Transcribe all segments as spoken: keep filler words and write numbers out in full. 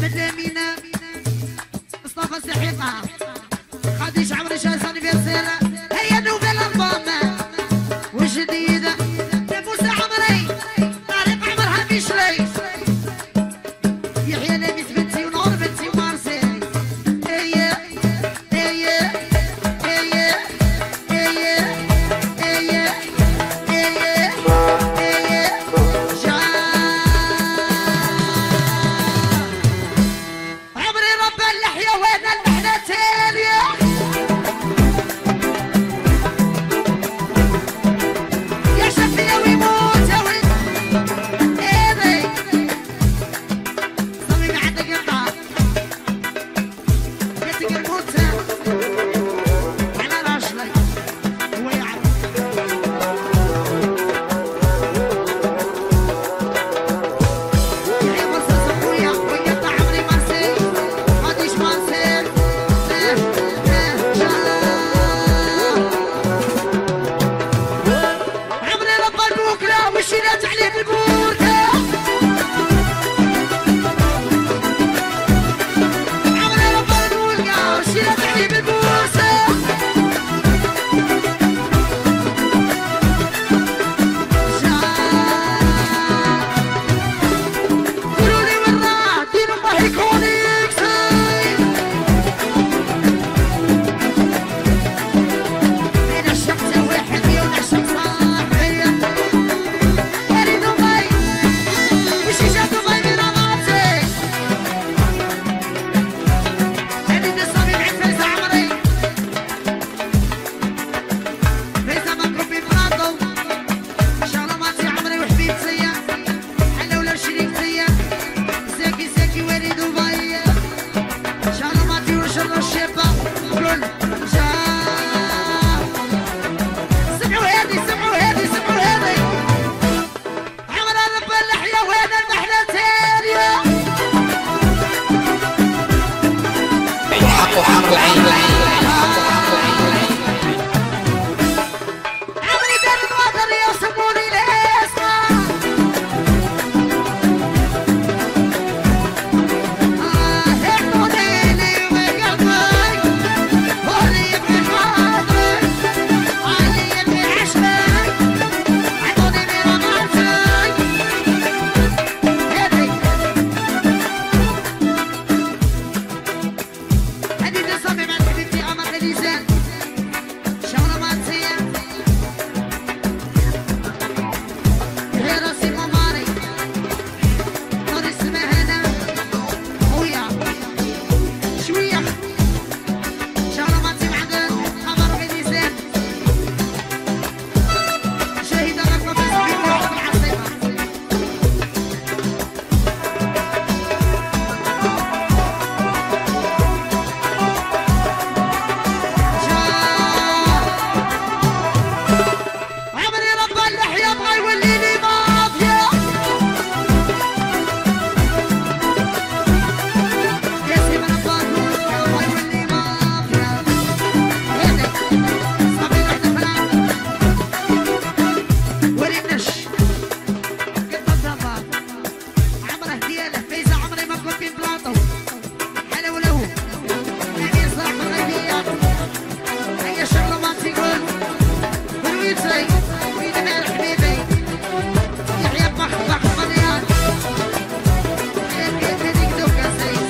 مدامينا مصطفى السحيقة خديش عمري شايساني بيرسيلة هي نوبل الضامة وجديدة موسى عمري طارق عمرها مشري يحيى لابس بنتي ونور بنتي ومارسي هي هي هي هي هي هي هي جا عمري رب اللحية وين المحنة تالية يا شفية ويموت يا ولد ايدي صميمي عندك يرضى بيتك الموت على رجلك هو يعرف يحيى مرسل صفوية ويقطع عمري مرسي خديش مرسي اه اه جا عمري رب البوكلة وشيلات عليه بالبوركة عمري رب البوكلة وشيلات عليه بالبوسة جا قولولي وين راح دين الله يكون يكسي بين الشمس واحد ونعشق صاحبي اريد دبي وشي جاب دبي من راسي اريد الصبي بعيد فايزة عمري فايزة مضروب بمراته شغلة ماتي عمري وحبيبتي حلا ولا شريكتي ساكي ساكي واري دبي شغلة ماتي وشر الشابة كل جا سمعوا هذي سمعوا هذي سمعوا هذي عمر رب اللحية وين المحنة تالية الحق حق العين عمري دار الوطن يوصفوني الاسم آه يحضني لي وقلبي واللي يبكي خاطري واللي يبكي عشقي عطوني من رماتي هذي هذي تصمم عند حبيبتي أما خليزان شغلة مانسية هي راسي مماري نور اسمها هنا خويا شوية شغلة مانسي بعد خبر خليزان شهيدة رقم بسبيل واحد بالعاصمة عمري رب اللحية بغا يولي لي مافيا يا سيما نباتوش بغا يولي مافيا هيدي صافي نحن فلان ورينش قد الضباب عمره هدية له فايزة عمري ما كنت في بلاطو حلا ولو نبي صاحب الغيبيات هي شغلة ما تقول بالويتري وين مال حبيبي يحيى بخ بخ مليان كيف هذيك دوكا سيس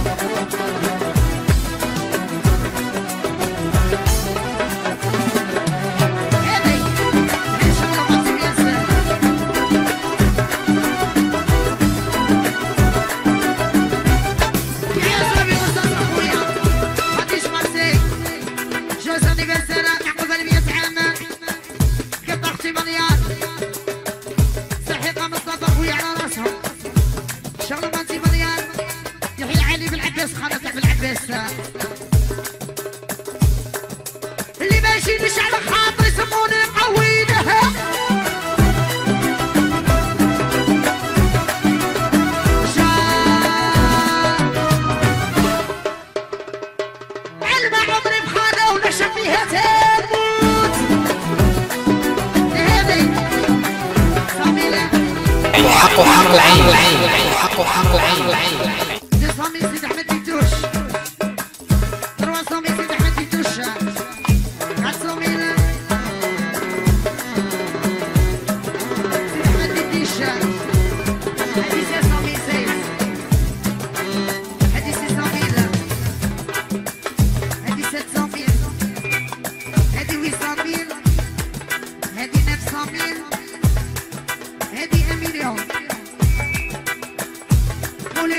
هذي هي شغلة ما تبيسر يا صاحبي مصطفى اخويا خديش مرسي جوز انيفرسير نعقب المية عام قطع اختي مليار سحيقة مصطفى اخويا على راسهم شغل مانتي مليار يحيى علي بالعباس خانتك بالعباس اللي ماشي مش على خاطر يسموني مقوينها علم عمري بخانة ونشم فيها تموت هذي صافي لا الحق حق العين الحق حق العين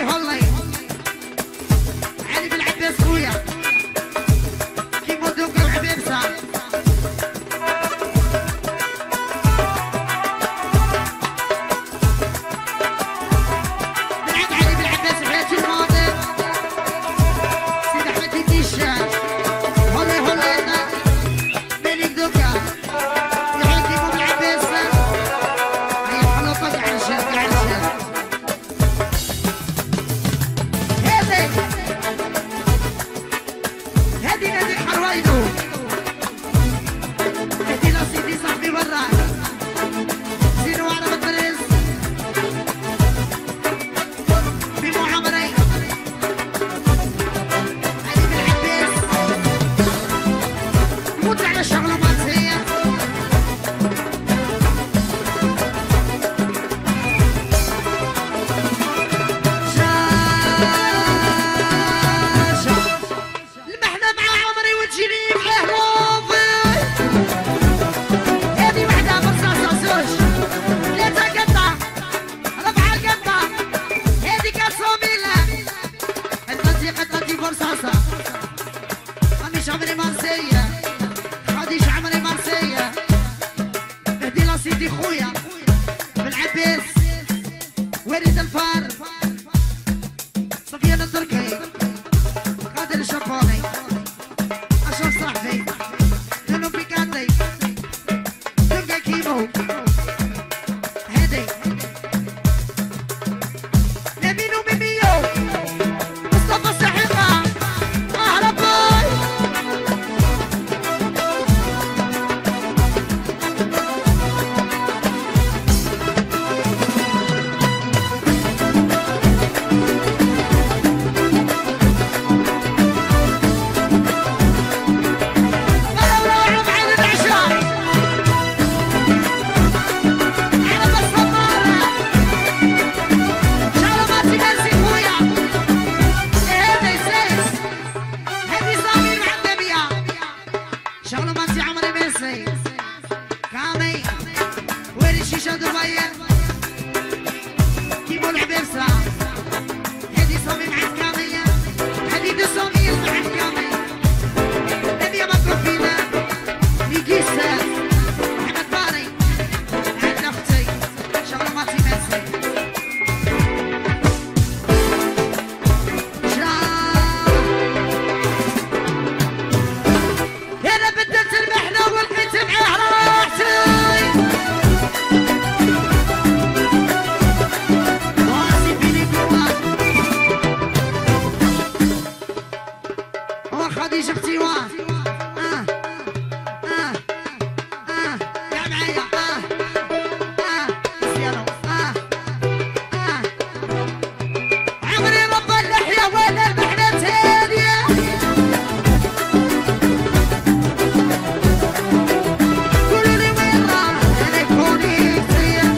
هولي علي بالعباس خويا كيما دوكا وعبيبسة بالعد علي بالعباس حياتي الماضي سيد احمد الديشان هولي هولي ملك دوكا يحيي كيما بالعباس هي حلوطة قاع الشام قاع الشام هذي هذي نادي حرويدو هذي لا سيدي صاحبي برا زينو على مدرس بمو عمري علي بالعباس موت على الشغلة مالتية شاشة المحنة مع عمري وتجيني بحلوفي هذي وحدة برصاصة زوج ثلاثة قطع ربعة قطع هذي كاسوميلا القضية قطعتي برصاصة خميس عمري مرسية خديش عمري مرسية هدي لسيدي خويا بالعباس ورد الفار سفيان التركي قادر الشباني اشرف صاحبي لولو بيكاندي تبقى كيمو هدي نبينو ميميو مصطفى السحيقة اهرباي قالوا روحوا بعين العشاء على بس النار شغلة ما تنسي خويا هذي سيس هذي صامير مع النبيا شغلة ما تي عمري ميسي كامي وين الشيشة دبي كيمو العبيبسة هذي صامير مع الكامية هذي دو صامير مع الكامية نبيا مطلوب فينا نقيسة محمد باري عند اختي شغلة ما تي ميسي انا بدلت المحنة ولقيت معاه راحتي راسي فيني جوا هو خديجة اختي واه اه اه اه يا معايا اه اه زيرو اه اه عمري رب اللحية وين المحنة هادية قولوا لي وين راه انا كوني كثير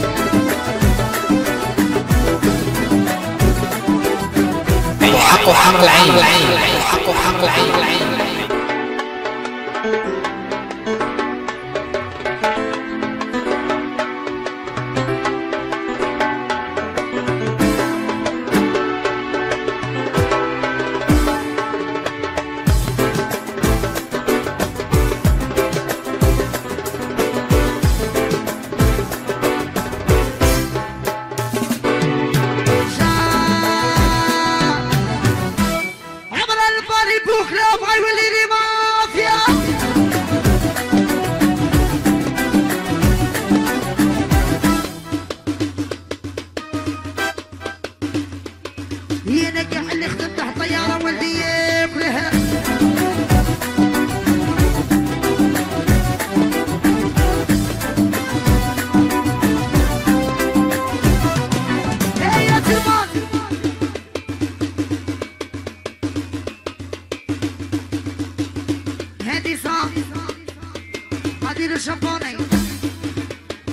الحق حق العين الحق حق العين عمر الباري بكره بغا يولي لي مافيا هي نجح اللي خدمت تحت طياره ولدي كلها هي تلمان هادي صاح هادي الشباني